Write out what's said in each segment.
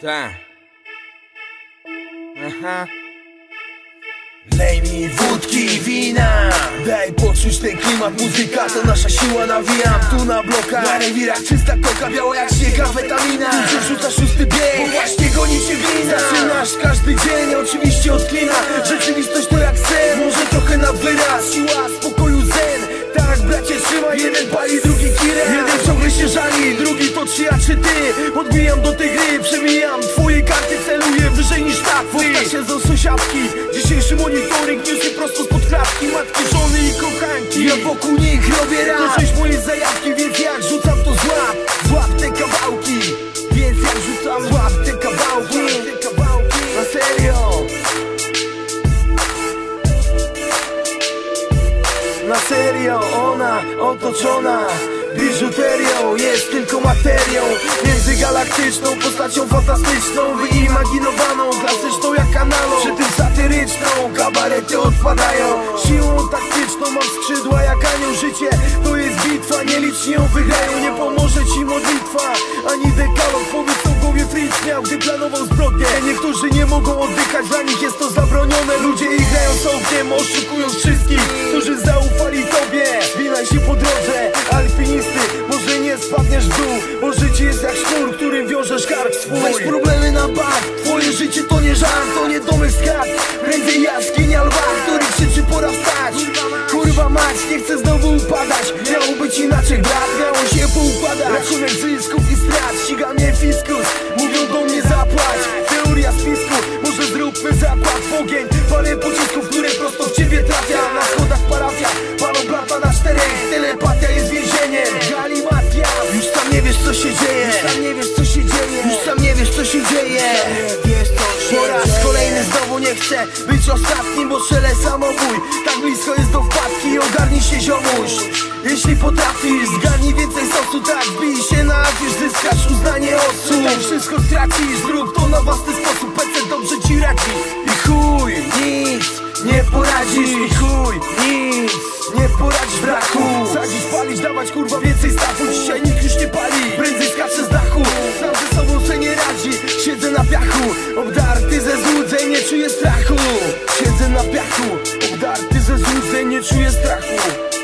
Tak. Aha. Lej mi wódki i wina, daj poczuć ten klimat. Muzyka to nasza siła, nawijam tu na blokach. Na rewirach czysta koka, biała jak śnieg amfetamina. Tu rzuca szósty bieg, bo właśnie goni cię glina. Zaczynasz każdy dzień, oczywiście od klina. Rzeczywistość to jak sen, może trochę na wyraz. Siła spokoju zen, tak bracie trzymaj. Jeden pali, drugi kirę, jeden ciągle się żali, drugi to czy ja czy ty. Podbijam do tej gry, przemijam twoje karty, celuję wyżej niż tafli. Powtarza się z sąsiadki, dzisiejszy monitoring newsy prosto spod klatki. Matki, żony i kochanki, ja wokół nich robię rap. To część mojej zajawki, więc jak rzucam to złap te kawałki. Więc jak rzucam, złap te kawałki. Na serio, na serio, ona otoczona biżuterią, jest tylko materią międzygalaktyczną, postacią fantastyczną, wyimaginowaną, klasyczną jak analog, przy tym satyryczną. Kabarety odpadają, siłą taktyczną mam skrzydła jak anioł. Życie to jest bitwa, nieliczni ją wygrają. Nie pomoże ci modlitwa, ani dekalog. Powiedz co w głowie Fritz miał, gdy planował zbrodnię. Niektórzy nie mogą oddychać, dla nich jest to zabronione. Ludzie grają ogniem, oszukując wszystkich, którzy zaufali tobie. Wspinaj się po drodze alpinisty, może nie spadniesz w dół, bo życie jest jak sznur, którym wiążesz kark swój. Weź problemy na bank, twoje życie to nie żart, to nie domek z kart, prędzej jaskinia lwa, który krzyczy pora wstać. Kurwa mać, nie chcę znowu upadać, miało być inaczej brat, miało się poukładać. Rachunek zysków i strat, ściga mnie fiskus, mówią do mnie zapłać. Teoria spisku, może zróbmy zakład w ogień. Parę pocisków, które prosto w ciebie trafia. Na schodach parafia, palą blata na czterech. Telepatia jest więzieniem, galimatias. Już tam nie wiesz co się dzieje, już tam nie wiesz co się dzieje, już tam nie wiesz co się dzieje. Po raz kolejny znowu nie chcę być ostatnim, bo strzelę samobój. Tak blisko jest do wpadki, ogarnij się ziomuś. Jeśli potrafisz, zgarnij więcej sosu. Tak, bij się na afisz, zyskasz uznanie osób. Tak wszystko stracisz, zrób to na własny sposób. PC dobrze ci radzi i chuj, nic nie poradzisz. I chuj, nic nie poradzisz braku. Sadzić, palić, dawać kurwa więcej stachu. Dzisiaj nikt już nie pali, prędzej skacze z dachu. Sam ze sobą se nie radzi, siedzę na piachu, obdarty ze złudzeń, nie czuję strachu. Siedzę na piachu, obdarty ze złudzeń, nie czuję strachu.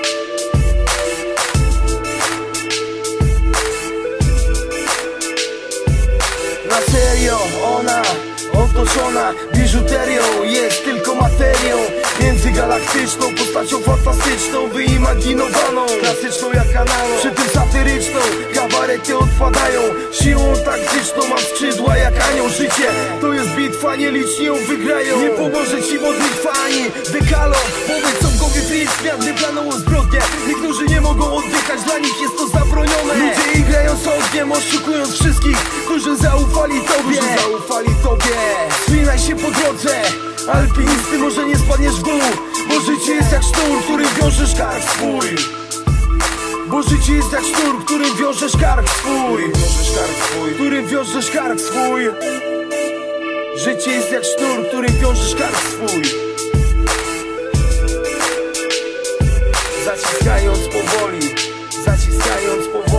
Na serio, ona otoczona biżuterią, jest tylko materią międzygalaktyczną, postacią fantastyczną, wyimaginowaną, klasyczną jak analog, przy tym satyryczną. Kabarety odpadają, siłą taktyczną mam skrzydła jak anioł. Życie to jest bitwa, nieliczni ją wygrają. Nie pomoże ci modlitwa ani dekalog. Powiedz co w głowie Fritz miał, gdy planował zbrodnię. Niektórzy nie mogą oddychać, dla nich jest to zabronione. Ludzie grają z ogniem, oszukując wszystkich, którzy zaufali tobie. Wspinaj się po drodze alpinisty, może nie spadniesz w dół, bo życie jest jak sznur, którym wiążesz kark swój. Bo życie jest jak sznur, którym wiążesz kark swój. Którym wiążesz kark swój. Życie jest jak sznur, którym wiążesz kark swój. Zaciskając powoli, zaciskając powoli.